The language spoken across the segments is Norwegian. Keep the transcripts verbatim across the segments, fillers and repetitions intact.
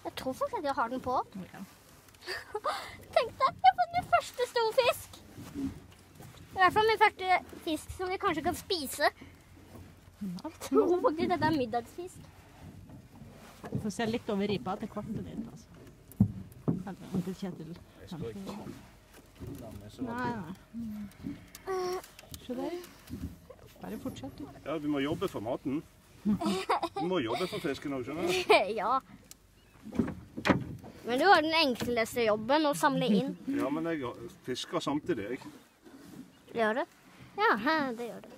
Jeg tror faktisk at jeg har den på. Ja. Tenk deg, jeg har fått min første stor fisk. I hvert fall min første fisk som vi kanskje kan spise. Jeg tror faktisk dette er middagsfisk. Vi får se litt over ripa til kvarten litt, altså. Kanskje onkel Kjetil. Nei, nei. Se der. Bare fortsett. Ja, vi må jobbe for maten. Vi må jobbe for fisken også, skjønner du? Ja. Men du har den enkleste jobben å samle inn. Ja, men jeg fisker samtidig, jeg. Gjør det? Ja, det gjør det.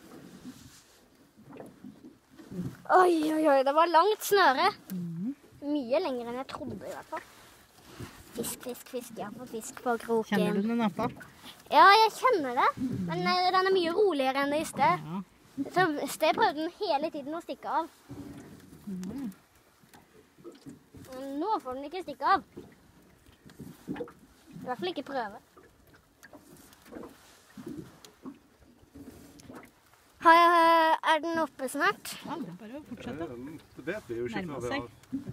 Oi, oi, oi, det var langt snøre. Mye lenger enn jeg trodde i hvert fall. Fisk, fisk, fisk, ja, for fisk på kroken. Kjenner du den appa? Ja, jeg kjenner det. Men den er mye roligere enn det i sted. Ja. Så sted prøvde den hele tiden å stikke av. Mm. Men nå får den ikke stikke av. I hvert fall ikke prøve. Har jeg, er den oppe snart? Ja, det er bare å fortsette. Det vet vi jo ikke Nærmer før vi seg. har...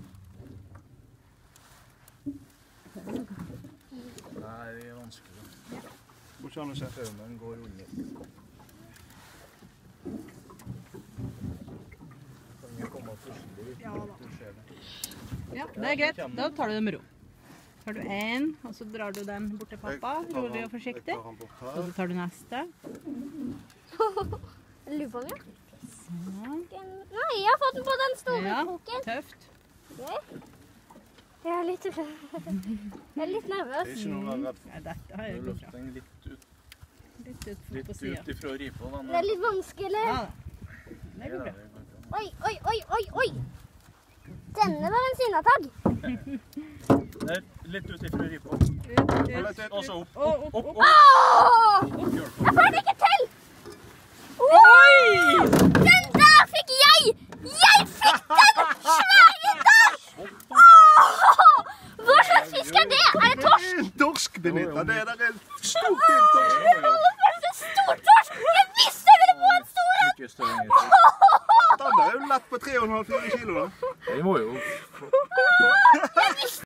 Nei, det er vanskelig. Hvor kan du se? Øvnen går under. Kan vi komme plutselig ut? Ja da. Du ser det. Ja, det er greit. Da tar du det med ro. Så tar du en, og så drar du den bort til pappa, rolig og forsiktig. Jeg tar han bort Og her. så tar du neste. Lufange? Sånn. Nei, jeg har fått den på den store Ja, kroken. tøft. Okay. Jeg er litt, jeg er litt Det nervøs. er ikke noe å være redd for. Ja, dette har Du jeg gått løfter bra. den litt ut, Litt ut litt på ut siden. ifra ripa. Da. Det er litt vanskelig. Ja, da. Det går bra. Oi, oi, oi, oi, oi. Denne var en sinnatagg. Nei, litt ut ifra ripa. Ut, ut. Og så opp, Og opp, opp, opp, opp. Åh! Jeg får den ikke til! Oi! Den der fikk jeg! Jeg fikk den svære der! Åh! Hva slags fisk er det? Er det torsk? Det er en torsk, Benita. Det er der en stor, fin torsk. Jeg holder for en stor torsk! Jeg visste jeg ville få en stor en! Mye større enn jeg tror. Den er jo lett på tre komma fem fire kilo da. Den må jo